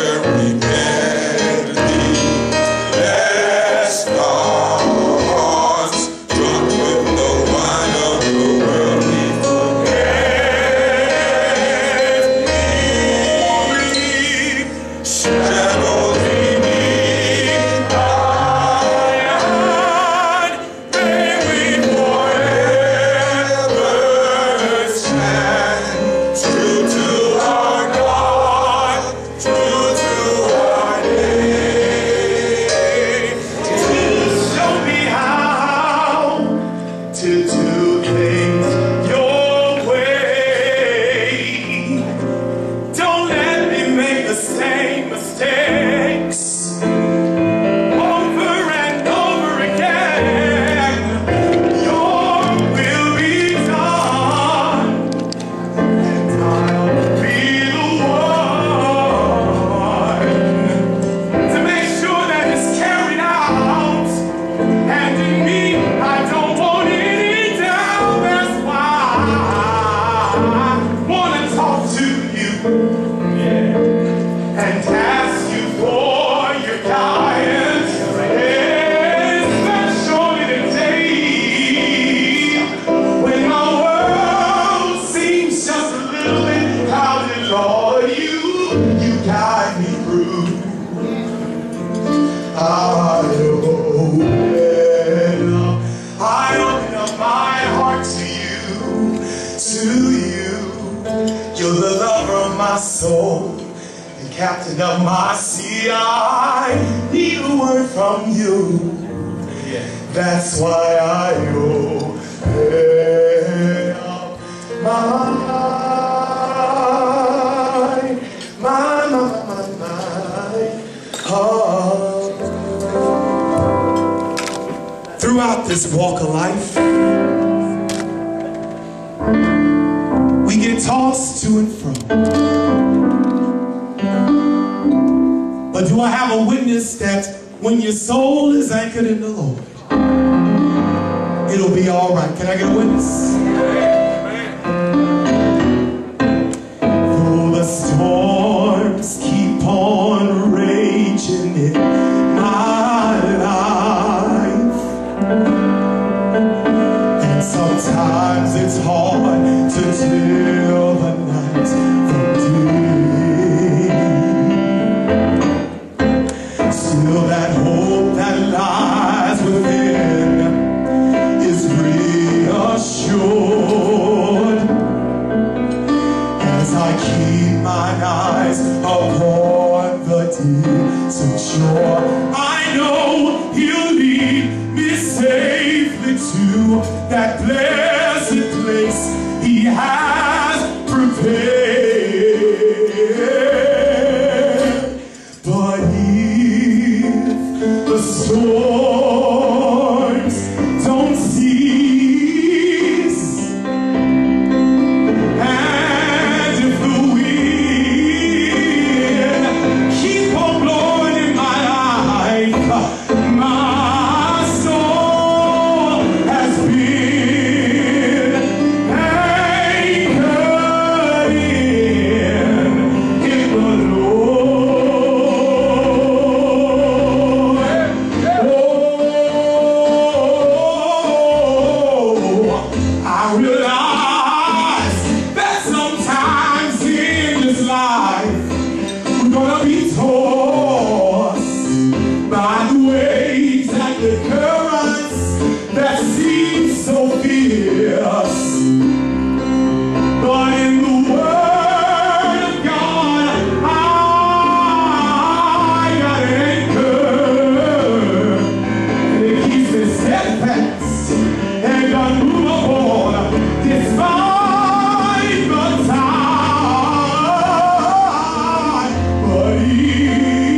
Captain of my sea, I need a word from you. That's why I open up my heart. Throughout this walk of life, we get tossed to and fro. But do I have a witness that when your soul is anchored in the Lord, it'll be all right? Can I get a witness? Though the storms keep on raging in my life, and sometimes it's hard to tell the night from day. Still that hope that lies within is reassured as I keep mine eyes upon the distant shore. I know He'll lead me safely to that blessed place He has prepared. But the storms don't cease, and if the wind keep on blowing in my life, my soul has been anchored in the Lord. I realize that sometimes in this life we're gonna be tossed by the waves and the currents that seem so fierce. But in the Word of God, I got an anchor, and it keeps me steadfast and unmovable despite the tide. But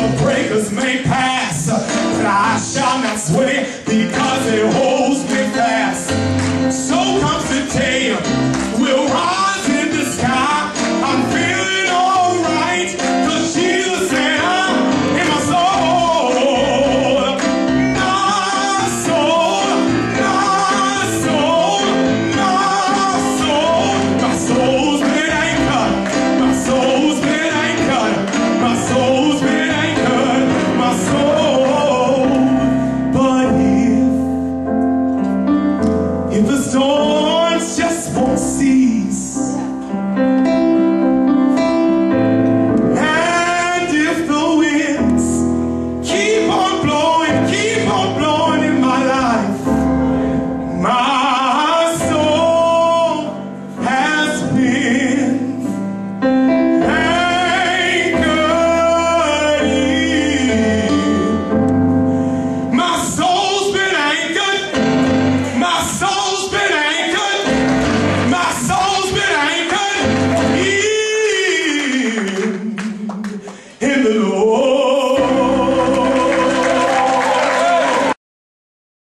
the breakers may pass, but I shall not sway because it holds me fast. So comes the day we'll rise in the sky. I'm feeling alright, 'cause Jesus said I'm in my soul. My soul, my soul, my soul. My soul's been anchored, my soul's been anchored, my soul's been anchored, my soul. But if the storms just won't cease, and if the winds keep on blowing in my life, my soul has been anchored in. My soul's been anchored, my soul's been anchored, my soul's been anchored in the Lord.